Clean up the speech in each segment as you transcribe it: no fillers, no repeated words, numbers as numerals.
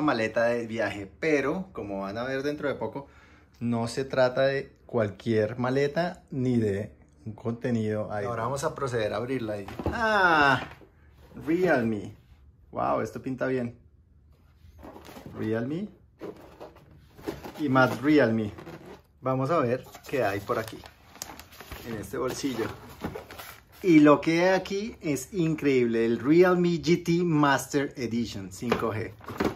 una maleta de viaje, pero como van a ver dentro de poco, no se trata de cualquier maleta ni de un contenido ahí. Ahora vamos a proceder a abrirla. Realme. Wow, esto pinta bien. Realme y más Realme. Vamos a ver qué hay por aquí, en este bolsillo. Y lo que hay aquí es increíble, el Realme GT Master Edition 5G.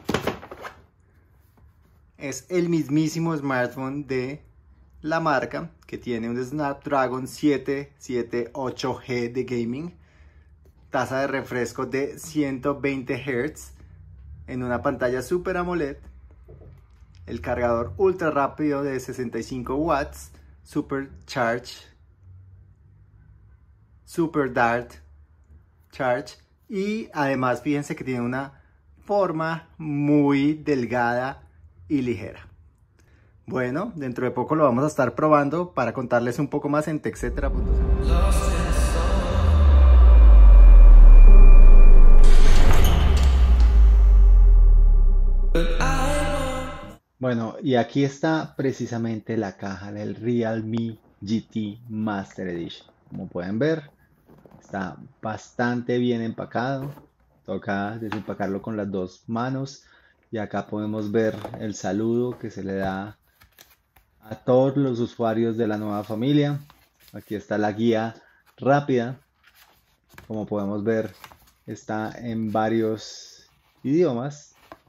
Es el mismísimo smartphone de la marca, que tiene un Snapdragon 778G de gaming, tasa de refresco de 120 Hz, en una pantalla Super AMOLED, el cargador ultra rápido de 65 watts, Super Dart Charge, y además fíjense que tiene una forma muy delgada y ligera. Bueno, dentro de poco lo vamos a estar probando para contarles un poco más en TechCetera.cl. Bueno, y aquí está precisamente la caja del Realme GT Master Edition. Como pueden ver, está bastante bien empacado. Toca desempacarlo con las dos manos. Y acá podemos ver el saludo que se le da a todos los usuarios de la nueva familia. Aquí está la guía rápida. Como podemos ver, está en varios idiomas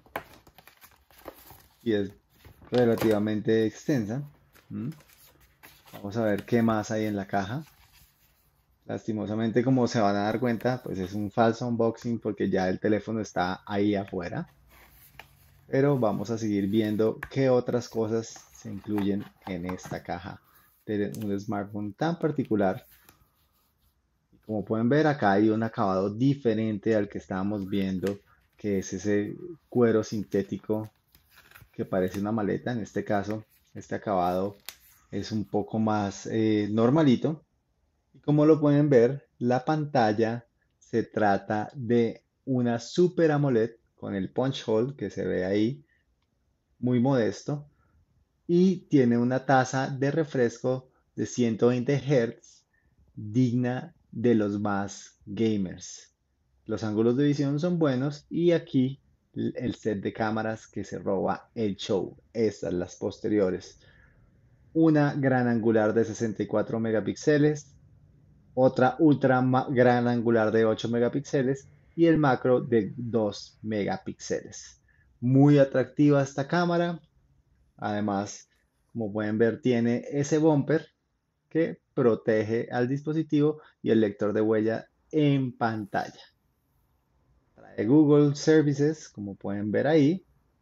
y es relativamente extensa. Vamos a ver qué más hay en la caja. Lastimosamente, como se van a dar cuenta, pues es un falso unboxing porque ya el teléfono está ahí afuera. Pero vamos a seguir viendo qué otras cosas se incluyen en esta caja de un smartphone tan particular. Como pueden ver, acá hay un acabado diferente al que estábamos viendo, que es ese cuero sintético que parece una maleta. En este caso, este acabado es un poco más normalito. Y como lo pueden ver, la pantalla se trata de una Super AMOLED con el punch hole que se ve ahí, muy modesto, y tiene una tasa de refresco de 120 Hz, digna de los más gamers. Los ángulos de visión son buenos y aquí el set de cámaras que se roba el show. Estas, las posteriores. Una gran angular de 64 megapíxeles, otra ultra gran angular de 8 megapíxeles y el macro de 2 megapíxeles. Muy atractiva esta cámara. Además, como pueden ver, tiene ese bumper que protege al dispositivo y el lector de huella en pantalla. Trae Google Services, como pueden ver ahí,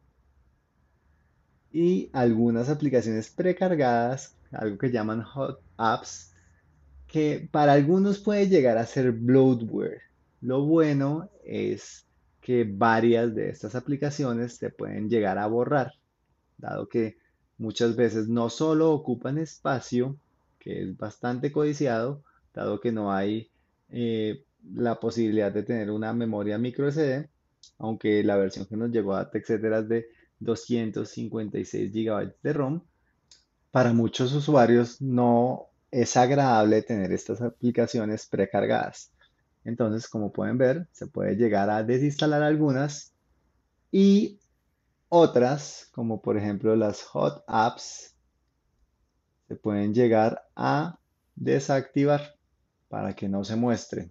y algunas aplicaciones precargadas, algo que llaman Hot Apps, que para algunos puede llegar a ser bloatware. Lo bueno es que varias de estas aplicaciones se pueden llegar a borrar, dado que muchas veces no solo ocupan espacio, que es bastante codiciado, dado que no hay la posibilidad de tener una memoria micro SD, aunque la versión que nos llegó a TechCetera es de 256 GB de ROM. Para muchos usuarios no es agradable tener estas aplicaciones precargadas. Entonces, como pueden ver, se puede llegar a desinstalar algunas y otras, como por ejemplo las Hot Apps, se pueden llegar a desactivar para que no se muestren,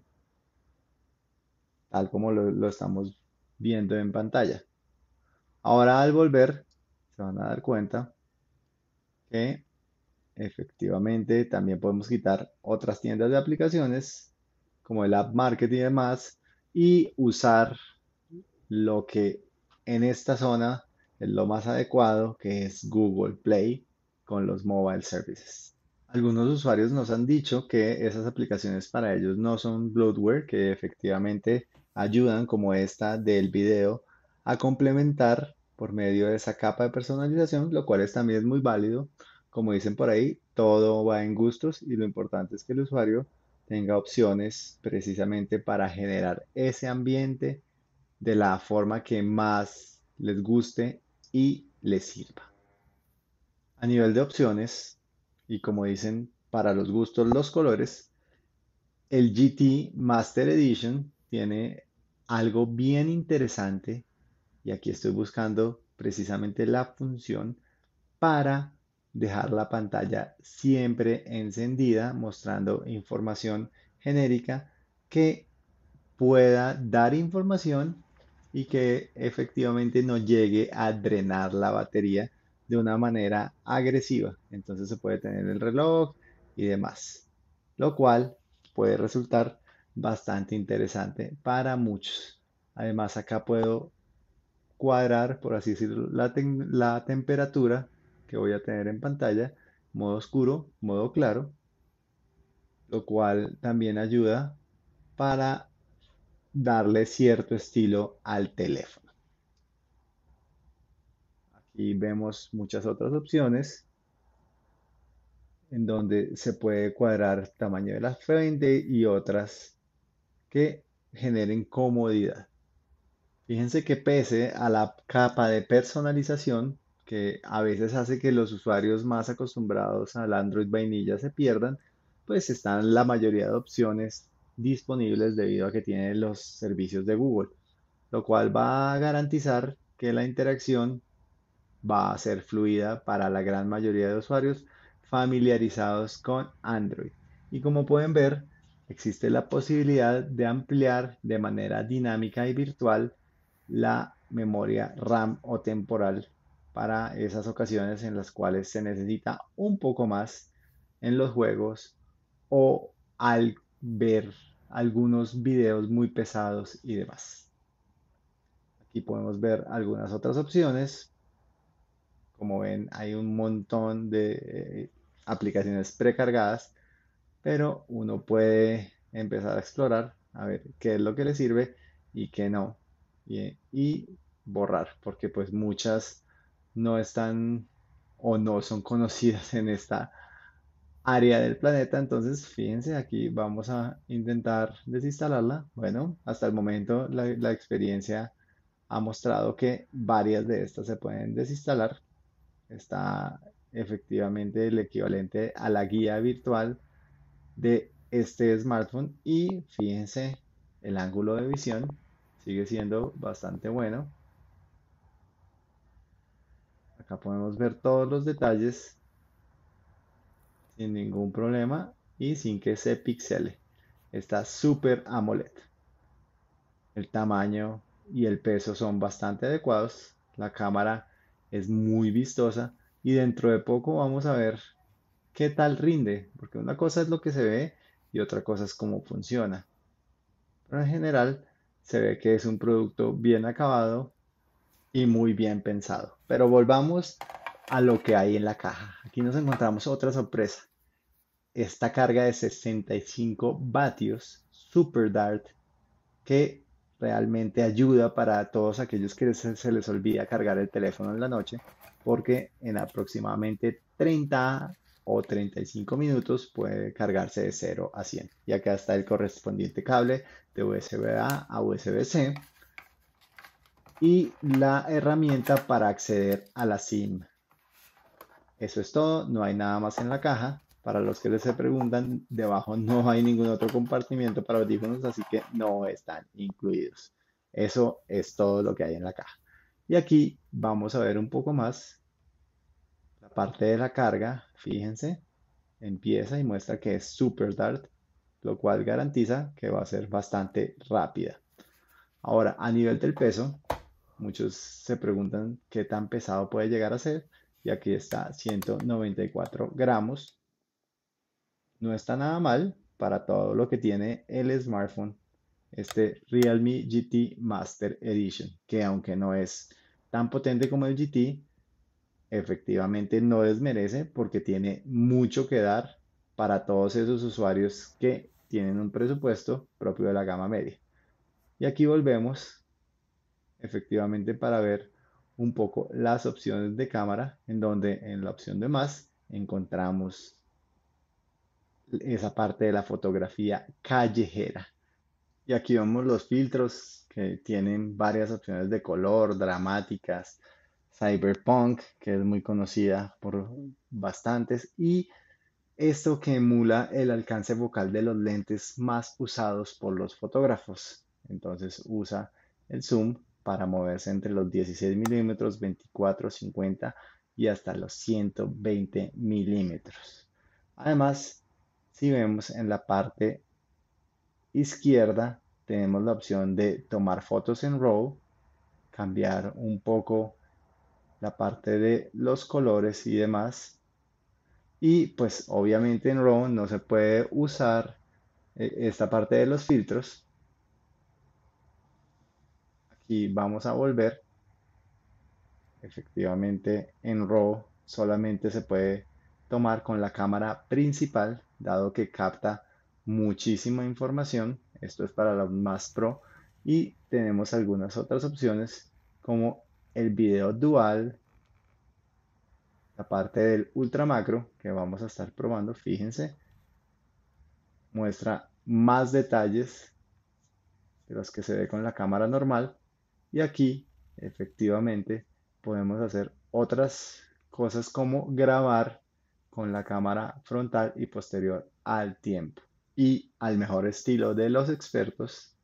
tal como lo estamos viendo en pantalla. Ahora al volver, se van a dar cuenta que efectivamente también podemos quitar otras tiendas de aplicaciones, como el App Market y demás, y usar lo que en esta zona es lo más adecuado, que es Google Play con los mobile services. Algunos usuarios nos han dicho que esas aplicaciones para ellos no son bloatware, que efectivamente ayudan, como esta del video, a complementar por medio de esa capa de personalización, lo cual es también muy válido. Como dicen por ahí, todo va en gustos y lo importante es que el usuario tenga opciones precisamente para generar ese ambiente de la forma que más les guste y les sirva. A nivel de opciones, y como dicen, para los gustos los colores, el GT Master Edition tiene algo bien interesante y aquí estoy buscando precisamente la función para dejar la pantalla siempre encendida, mostrando información genérica que pueda dar información y que efectivamente no llegue a drenar la batería de una manera agresiva. Entonces se puede tener el reloj y demás, lo cual puede resultar bastante interesante para muchos. Además, acá puedo cuadrar, por así decirlo, la temperatura que voy a tener en pantalla, modo oscuro, modo claro, lo cual también ayuda para darle cierto estilo al teléfono. Aquí vemos muchas otras opciones en donde se puede cuadrar tamaño de la frente y otras que generen comodidad. Fíjense que pese a la capa de personalización que a veces hace que los usuarios más acostumbrados al Android vainilla se pierdan, pues están la mayoría de opciones disponibles debido a que tiene los servicios de Google, lo cual va a garantizar que la interacción va a ser fluida para la gran mayoría de usuarios familiarizados con Android. Y como pueden ver, existe la posibilidad de ampliar de manera dinámica y virtual la memoria RAM o temporal para esas ocasiones en las cuales se necesita un poco más en los juegos o al ver algunos videos muy pesados y demás. Aquí podemos ver algunas otras opciones. Como ven, hay un montón de aplicaciones precargadas, pero uno puede empezar a explorar, a ver qué es lo que le sirve y qué no. Y borrar, porque pues muchas no están o no son conocidas en esta área del planeta. Entonces, fíjense, aquí vamos a intentar desinstalarla. Bueno, hasta el momento la experiencia ha mostrado que varias de estas se pueden desinstalar. Está efectivamente el equivalente a la guía virtual de este smartphone y fíjense, el ángulo de visión sigue siendo bastante bueno. Acá podemos ver todos los detalles sin ningún problema y sin que se pixele. Está súper AMOLED. El tamaño y el peso son bastante adecuados. La cámara es muy vistosa y dentro de poco vamos a ver qué tal rinde, porque una cosa es lo que se ve y otra cosa es cómo funciona. Pero en general se ve que es un producto bien acabado y muy bien pensado. Pero volvamos a lo que hay en la caja. Aquí nos encontramos otra sorpresa. Esta carga de 65 vatios Super Dart que realmente ayuda para todos aquellos que se les olvida cargar el teléfono en la noche, porque en aproximadamente 30 o 35 minutos puede cargarse de 0 a 100. Y acá está el correspondiente cable de USB-A a USB-C y la herramienta para acceder a la SIM. Eso es todo, no hay nada más en la caja. Para los que les se preguntan, debajo no hay ningún otro compartimiento para audífonos, así que no están incluidos. Eso es todo lo que hay en la caja. Y aquí vamos a ver un poco más la parte de la carga. Fíjense, empieza y muestra que es Super Dart, lo cual garantiza que va a ser bastante rápida. Ahora, a nivel del peso, muchos se preguntan qué tan pesado puede llegar a ser. Y aquí está 194 gramos. No está nada mal para todo lo que tiene el smartphone, este Realme GT Master Edition, que aunque no es tan potente como el GT, efectivamente no desmerece porque tiene mucho que dar para todos esos usuarios que tienen un presupuesto propio de la gama media. Y aquí volvemos efectivamente para ver un poco las opciones de cámara, en donde en la opción de más encontramos esa parte de la fotografía callejera. Y aquí vemos los filtros que tienen varias opciones de color, dramáticas, cyberpunk, que es muy conocida por bastantes, y esto que emula el alcance focal de los lentes más usados por los fotógrafos. Entonces usa el zoom para moverse entre los 16 milímetros, 24, 50 y hasta los 120 milímetros. Además, si vemos en la parte izquierda, tenemos la opción de tomar fotos en RAW, cambiar un poco la parte de los colores y demás. Y pues obviamente en RAW no se puede usar esta parte de los filtros. Aquí vamos a volver. Efectivamente en RAW solamente se puede tomar con la cámara principal, dado que capta muchísima información. Esto es para los más pro. Y tenemos algunas otras opciones como el video dual, la parte del ultra macro que vamos a estar probando. Fíjense, muestra más detalles de los que se ve con la cámara normal. Y aquí, efectivamente, podemos hacer otras cosas como grabar con la cámara frontal y posterior al tiempo. Y al mejor estilo de los expertos,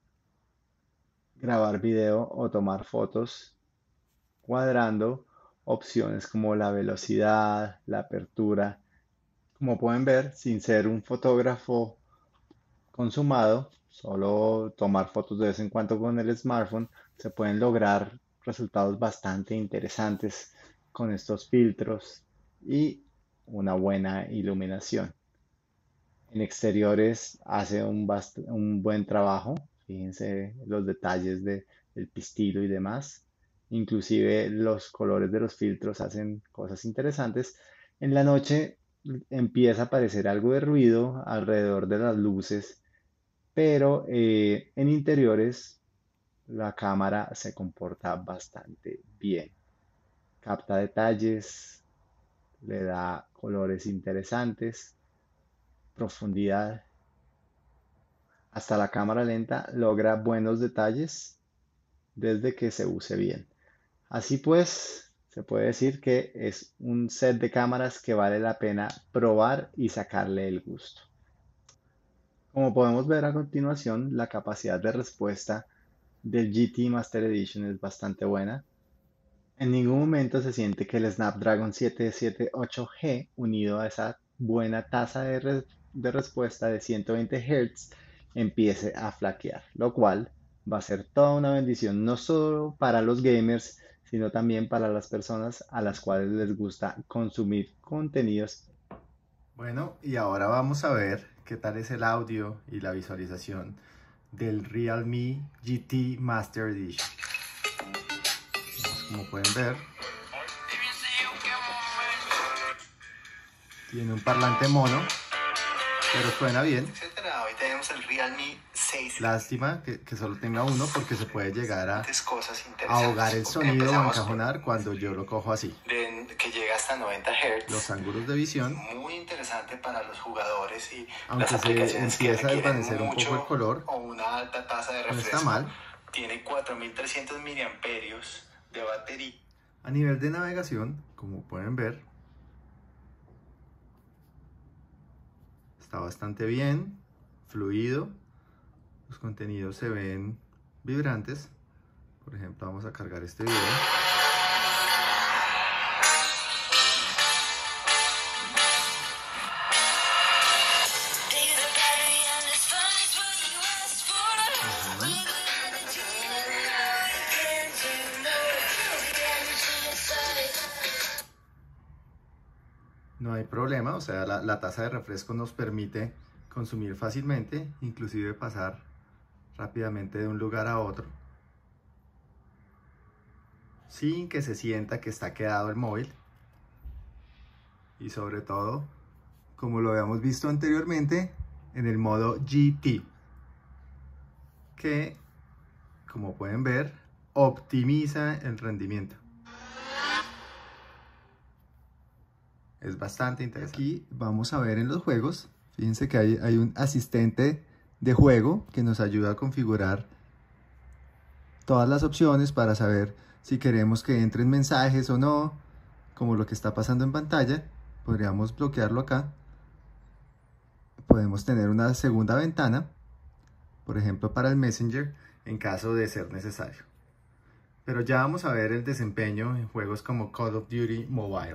grabar video o tomar fotos cuadrando opciones como la velocidad, la apertura. Como pueden ver, sin ser un fotógrafo consumado, solo tomar fotos de vez en cuando con el smartphone, se pueden lograr resultados bastante interesantes con estos filtros y una buena iluminación. En exteriores hace un buen trabajo, fíjense los detalles del pistilo y demás. Inclusive los colores de los filtros hacen cosas interesantes. En la noche empieza a aparecer algo de ruido alrededor de las luces, pero en interiores la cámara se comporta bastante bien. Capta detalles, le da colores interesantes, profundidad. Hasta la cámara lenta logra buenos detalles desde que se use bien. Así pues, se puede decir que es un set de cámaras que vale la pena probar y sacarle el gusto. Como podemos ver a continuación, la capacidad de respuesta del GT Master Edition es bastante buena. En ningún momento se siente que el Snapdragon 778G, unido a esa buena tasa de respuesta de 120 Hz, empiece a flaquear, lo cual va a ser toda una bendición no solo para los gamers, sino también para las personas a las cuales les gusta consumir contenidos. Bueno, y ahora vamos a ver qué tal es el audio y la visualización del Realme GT Master Edition. Como pueden ver, tiene un parlante mono, pero suena bien. Hoy tenemos el Realme 6. Lástima que solo tenga uno, porque se puede llegar a ahogar el sonido o encajonar cuando yo lo cojo así. Que llega hasta 90 Hz. Los ángulos de visión. Muy interesante para los jugadores y aunque se empieza a desvanecer un poco el color, o una alta tasa de refresco, no está mal. Tiene 4300 miliamperios de batería. A nivel de navegación, como pueden ver, está bastante bien, fluido. Los contenidos se ven vibrantes. Por ejemplo, vamos a cargar este video. No hay problema, o sea, la tasa de refresco nos permite consumir fácilmente, inclusive pasar rápidamente de un lugar a otro, sin que se sienta que está quedado el móvil. Y sobre todo, como lo habíamos visto anteriormente, en el modo GT, que, como pueden ver, optimiza el rendimiento. Es bastante interesante. Aquí vamos a ver en los juegos. Fíjense que hay un asistente de juego que nos ayuda a configurar todas las opciones para saber si queremos que entren mensajes o no, como lo que está pasando en pantalla. Podríamos bloquearlo acá. Podemos tener una segunda ventana, por ejemplo para el Messenger, en caso de ser necesario. Pero ya vamos a ver el desempeño en juegos como Call of Duty Mobile.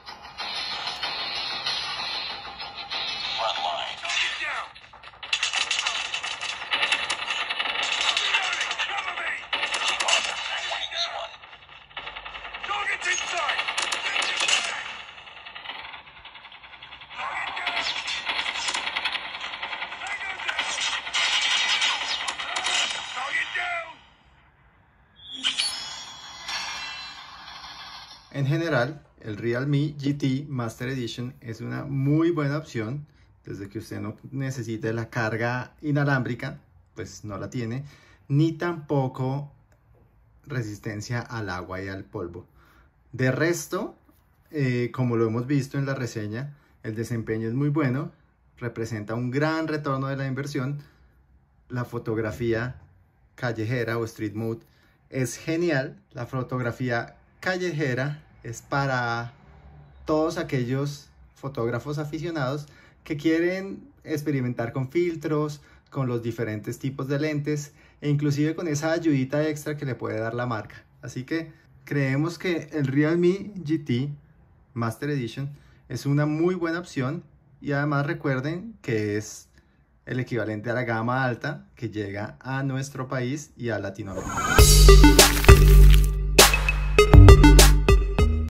En general, el Realme GT Master Edition es una muy buena opción, desde que usted no necesite la carga inalámbrica, pues no la tiene, ni tampoco resistencia al agua y al polvo. De resto, como lo hemos visto en la reseña, el desempeño es muy bueno, representa un gran retorno de la inversión, la fotografía callejera o street mode es genial, la fotografía callejera es para todos aquellos fotógrafos aficionados que quieren experimentar con filtros, con los diferentes tipos de lentes e inclusive con esa ayudita extra que le puede dar la marca. Así que creemos que el Realme GT Master Edition es una muy buena opción y además recuerden que es el equivalente a la gama alta que llega a nuestro país y a Latinoamérica.